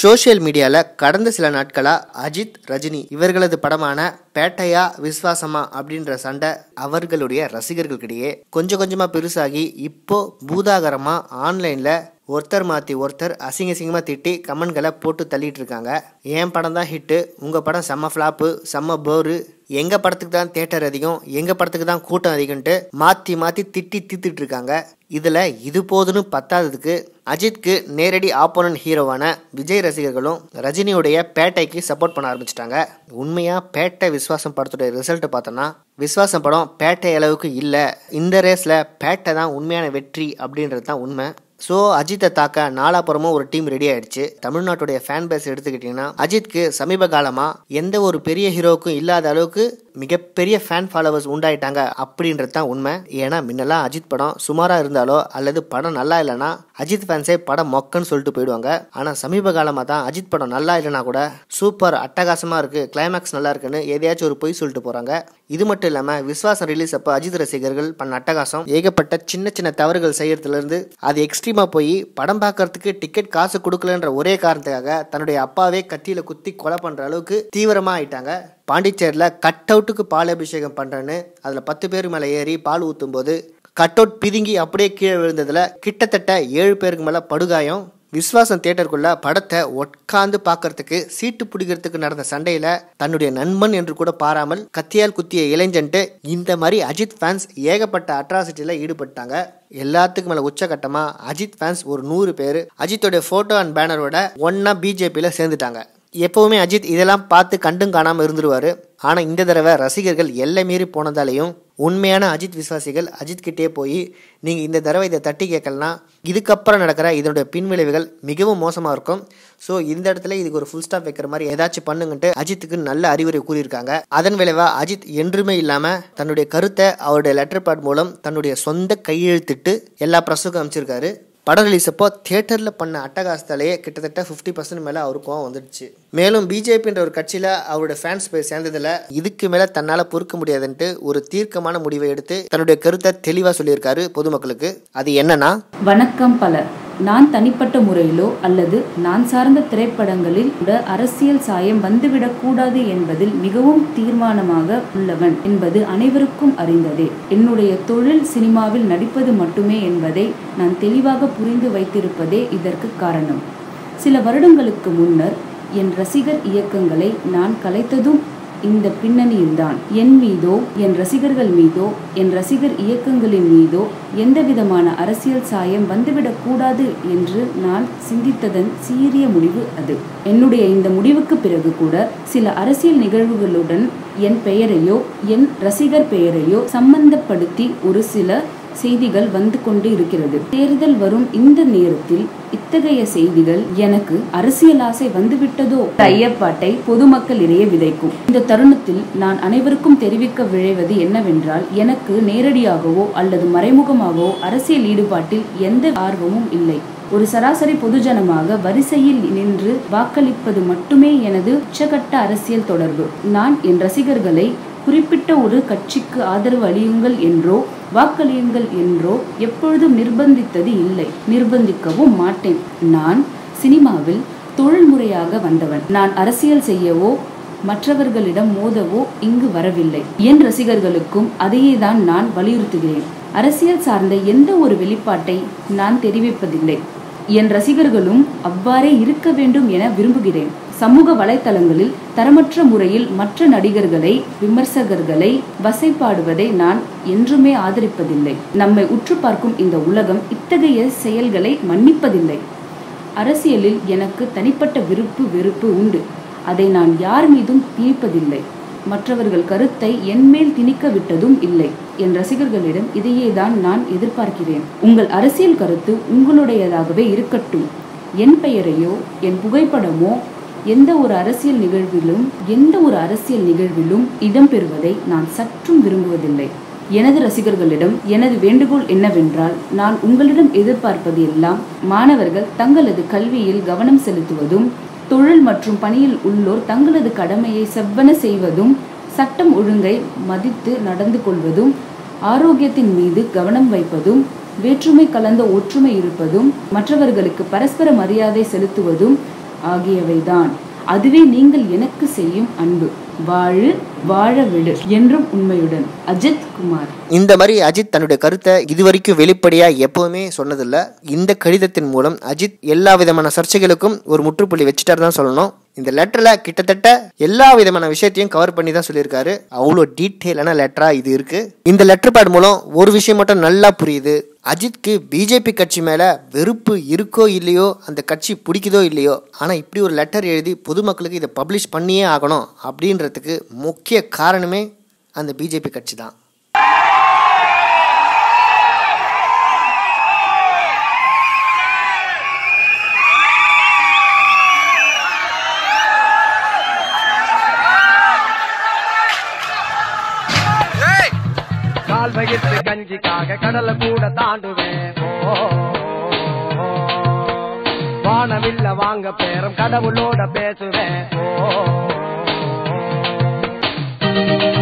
Social மீடியால கடந்த சில நாட்களா அஜித், ரஜினி இவர்களது படமான பேட்டையா விஸ்வாசமா அப்படின்ற சண்டை அவர்களுடைய ரசிகர்களுக்கிடையே கொஞ்சம் கொஞ்சமா பெருசாகி இப்போ பூதாகரமா ஆன்லைன்ல ஒருத்தர் மாற்றி ஒருத்தர் அசிங்கமா திட்டி கமெண்ட்களை போட்டு தள்ளிட்டு இருக்காங்க. என் படம் தான் ஹிட்டு, உங்கள் படம் செம்ம ஃப்ளாப்பு, செம்ம போரு, எங்கள் படத்துக்கு தான் தியேட்டர் அதிகம், எங்கள் படத்துக்கு தான் கூட்டம் அதிகம்ட்டு மாற்றி திட்டி தீர்த்துட்டு இருக்காங்க. இதில் இது போதுன்னு பத்தாததுக்கு அஜித்க்கு நேரடி ஆப்போனன்ட் ஹீரோவான விஜய் ரசிகர்களும் ரஜினியுடைய பேட்டைக்கு சப்போர்ட் பண்ண ஆரம்பிச்சிட்டாங்க. உண்மையாக பேட்டை விஸ்வாசம் படத்துடைய ரிசல்ட் பார்த்தோன்னா விஸ்வாசம் படம் பேட்டை அளவுக்கு இல்லை, இந்த ரேஸில் பேட்டை தான் உண்மையான வெற்றி அப்படின்றது தான் உண்மை. ஸோ அஜித்தை தாக்க நாலாப்புறமும் ஒரு டீம் ரெடி ஆயிடுச்சு. தமிழ்நாட்டுடைய ஃபேன் பேஸ் எடுத்துக்கிட்டிங்கன்னா அஜித்க்கு சமீப காலமாக எந்த ஒரு பெரிய ஹீரோவுக்கும் இல்லாத அளவுக்கு மிகப்பெரிய ஃபேன் ஃபாலோவர்ஸ் உண்டாயிட்டாங்க அப்படின்றது தான் உண்மை. ஏன்னா முன்னெல்லாம் அஜித் படம் சுமாராக இருந்தாலோ அல்லது படம் நல்லா இல்லைன்னா அஜித் ஃபேன்ஸே படம் மொக்கன்னு சொல்லிட்டு போயிடுவாங்க. ஆனால் சமீப காலமாக தான் அஜித் படம் நல்லா இல்லைனா கூட சூப்பர் அட்டகாசமாக இருக்குது, கிளைமேக்ஸ் நல்லா இருக்குன்னு எதையாச்சும் ஒரு பொய் சொல்லிட்டு போகிறாங்க. இது மட்டும் இல்லாமல் விஸ்வாசம் ரிலீஸ் அப்போ அஜித் ரசிகர்கள் பண்ண அட்டகாசம் ஏகப்பட்ட சின்ன தவறுகள் செய்யறதுலேருந்து அது எக்ஸ்ட்ரீமாக போய் படம் பார்க்கறதுக்கு டிக்கெட் காசு கொடுக்கலன்ற ஒரே காரணத்துக்காக தன்னுடைய அப்பாவே கத்தியில் குத்தி கொலை பண்ணுற அளவுக்கு தீவிரமாக ஆயிட்டாங்க. பாண்டிச்சேரியில் கட் அவுட்டுக்கு பால் அபிஷேகம் பண்ணுறேன்னு அதில் 10 பேர் மேலே ஏறி பால் ஊற்றும் போது கட் அவுட் பிதுங்கி அப்படியே கீழே விழுந்ததில் கிட்டத்தட்ட 7 பேருக்கு மேலே படுகாயம். விஸ்வாசம் தியேட்டருக்குள்ள படத்தை உட்காந்து பார்க்கறதுக்கு சீட்டு பிடிக்கிறதுக்கு நடந்த சண்டையில தன்னுடைய நண்பன் என்று கூட பாராமல் கத்தியால் குத்திய இளைஞன்ட்டு இந்த மாதிரி அஜித் ஃபேன்ஸ் ஏகப்பட்ட அட்ராசிட்டியில ஈடுபட்டாங்க. எல்லாத்துக்கும் மேல உச்சகட்டமா அஜித் ஃபேன்ஸ் ஒரு 100 பேர் அஜித்தோட போட்டோ அண்ட் பேனரோட ஒன்னா பிஜேபியில சேர்ந்துட்டாங்க. எப்பவுமே அஜித் இதெல்லாம் பார்த்து கண்டும் காணாமல் இருந்துருவாரு. ஆனால் இந்த தடவை ரசிகர்கள் எல்லை மீறி போனதாலையும் உண்மையான அஜித் விசுவாசிகள் அஜித் கிட்டே போய் நீங்கள் இந்த தடவை இதை தட்டி கேட்கலனா இதுக்கப்புறம் நடக்கிற இதனுடைய பின்விளைவுகள் மிகவும் மோசமாக இருக்கும். ஸோ இந்த இடத்துல இதுக்கு ஒரு ஃபுல் ஸ்டாப் வைக்கிற மாதிரி ஏதாச்சும் பண்ணுங்கன்ட்டு அஜித்துக்கு நல்ல அறிவுரை கூறியிருக்காங்க. அதன் விளைவா அஜித் என்றுமே இல்லாமல் தன்னுடைய கருத்தை அவருடைய லெட்டர் பேட் மூலம் தன்னுடைய சொந்த கையெழுத்திட்டு எல்லா ப்ரெஸ்ஸுக்கும் அமைச்சிருக்காரு. படம் ரிலீஸ் அப்போ தியேட்டரில் பண்ண அட்டகாசத்தாலேயே கிட்டத்தட்ட 50% மேலே அவருக்கும் வந்துடுச்சு. மேலும் பிஜேபின்ற ஒரு கட்சியில் அவருடைய ஃபேன்ஸ் போய் சேர்ந்ததில் இதுக்கு மேலே தன்னால் பொறுக்க முடியாதுன்ட்டு ஒரு தீர்க்கமான முடிவை எடுத்து தன்னுடைய கருத்தை தெளிவாக சொல்லியிருக்காரு பொதுமக்களுக்கு. அது என்னன்னா, வணக்கம் பலர், நான் தனிப்பட்ட முறையிலோ அல்லது நான் சார்ந்த திரைப்படங்களில் கூட அரசியல் சாயம் வந்துவிடக்கூடாது என்பதில் மிகவும் தீர்மானமாக உள்ளவன் என்பது அனைவருக்கும் அறிந்ததே. என்னுடைய தொழில் சினிமாவில் நடிப்பது மட்டுமே என்பதை நான் தெளிவாக புரிந்து வைத்திருப்பதே இதற்கு காரணம். சில வருடங்களுக்கு முன்னர் என் ரசிகர் இயக்கங்களை நான் கலைத்ததும் இந்த பின்னணியில்தான். என் மீதோ என் ரசிகர்கள் மீதோ என் ரசிகர் இயக்கங்களின் மீதோ எந்தவிதமான அரசியல் சாயம் வந்துவிடக்கூடாது என்று நான் சிந்தித்ததன் சீரிய முடிவு அது. என்னுடைய இந்த முடிவுக்கு பிறகு கூட சில அரசியல் நிகழ்வுகளுடன் என் பெயரையோ என் ரசிகர் பெயரையோ சம்பந்தப்படுத்தி ஒரு சில செய்திகள் வந்து கொண்டு இருக்கிறது. தேர்தல் வரும் இந்த நேரத்தில் இத்தகைய செய்திகள் எனக்கு அரசியல் ஆசை வந்துவிட்டதோ ஐயப்பாட்டை பொதுமக்கள் இடையே விதைக்கும். இந்த தருணத்தில் நான் அனைவருக்கும் தெரிவிக்க விழைவது என்னவென்றால், எனக்கு நேரடியாகவோ அல்லது மறைமுகமாகவோ அரசியல் ஈடுபாட்டில் எந்த ஆர்வமும் இல்லை. ஒரு சராசரி பொதுஜனமாக வரிசையில் நின்று வாக்களிப்பது மட்டுமே எனது உச்சகட்ட அரசியல் தொடர்பு. நான் என் ரசிகர்களை குறிப்பிட்ட ஒரு கட்சிக்கு ஆதரவு அளியுங்கள் என்றோ வாக்களியுங்கள் என்றோ எப்பொழுதும் நிர்பந்தித்தது இல்லை, நிர்பந்திக்கவும் மாட்டேன். நான் சினிமாவில் தொழில்முறையாக வந்தவன். நான் அரசியல் செய்யவோ மற்றவர்களிடம் மோதவோ இங்கு வரவில்லை. என் ரசிகர்களுக்கும் அதையே தான் நான் வலியுறுத்துகிறேன். அரசியல் சார்ந்த எந்த ஒரு வெளிப்பாட்டை நான் தெரிவிப்பதில்லை. என் ரசிகர்களும் அவ்வாறே இருக்க வேண்டும் என விரும்புகிறேன். சமூக வலைத்தளங்களில் தரமற்ற முறையில் மற்ற நடிகர்களை விமர்சகர்களை வசைப்பாடுவதை நான் என்றுமே ஆதரிப்பதில்லை. நம்மை உற்று பார்க்கும் இந்த உலகம் இத்தகைய செயல்களை மன்னிப்பதில்லை. அரசியலில் எனக்கு தனிப்பட்ட வெறுப்பு உண்டு. அதை நான் யார் மீதும் திணிப்பதில்லை. மற்றவர்கள் கருத்தை என்மேல் திணிக்க விட்டதும் இல்லை. என் ரசிகர்களிடம் இதையே தான் நான் எதிர்பார்க்கிறேன். உங்கள் அரசியல் கருத்து உங்களுடையதாகவே இருக்கட்டும். என் பெயரையோ என் புகைப்படமோ எந்த ஒரு அரசியல் நிகழ்விலும் இடம்பெறுவதை நான் சற்றும் விரும்புவதில்லை. எனது ரசிகர்களிடம் எனது வேண்டுகோள் என்னவென்றால், நான் உங்களிடம் எதிர்பார்ப்பது எல்லாம் மாணவர்கள் தங்களது கல்வியில் கவனம் செலுத்துவதும், தொழில் மற்றும் பணியில் உள்ளோர் தங்களது கடமையை செவ்வன செய்வதும், சட்டம் ஒழுங்கை மதித்து நடந்து கொள்வதும், ஆரோக்கியத்தின் மீது கவனம் வைப்பதும், வேற்றுமை கலந்த ஒற்றுமை இருப்பதும், மற்றவர்களுக்கு பரஸ்பர மரியாதை செலுத்துவதும், ஆகியவைதான். அதுவே நீங்கள் எனக்கு செய்யும் அன்பு. வாழு, வாழ விடு என்றும் உண்மையுடன். அஜித் குமார். இந்த மாதிரி அஜித் தன்னுடைய கருத்தை இதுவரைக்கும் வெளிப்படையா எப்பவுமே சொன்னதில்ல. இந்த கடிதத்தின் மூலம் அஜித் எல்லா விதமான சர்ச்சைகளுக்கும் ஒரு முற்றுப்புள்ளி வச்சுட்டாரு தான் சொல்லணும். இந்த லெட்டர்ல கிட்டத்தட்ட எல்லா விதமான விஷயத்தையும் கவர் பண்ணி தான் சொல்லியிருக்காரு. அவ்வளோ டீட்டெயிலான லெட்டரா இது இருக்கு. இந்த லெட்டர் பேட் மூலம் ஒரு விஷயம் மட்டும் நல்லா புரியுது. அஜித்க்கு பிஜேபி கட்சி மேல வெறுப்பு இருக்கோ இல்லையோ, அந்த கட்சி பிடிக்குதோ இல்லையோ, ஆனா இப்படி ஒரு லெட்டர் எழுதி பொதுமக்களுக்கு இதை பப்ளிஷ் பண்ணியே ஆகணும் அப்படின்றதுக்கு முக்கிய காரணமே அந்த பிஜேபி கட்சி தான். வகித்து கஞ்சிக்காக கடல கூட தாண்டுவேன். வானவில்ல வாங்க பேரும் கடவுளோட பேசுவேன்.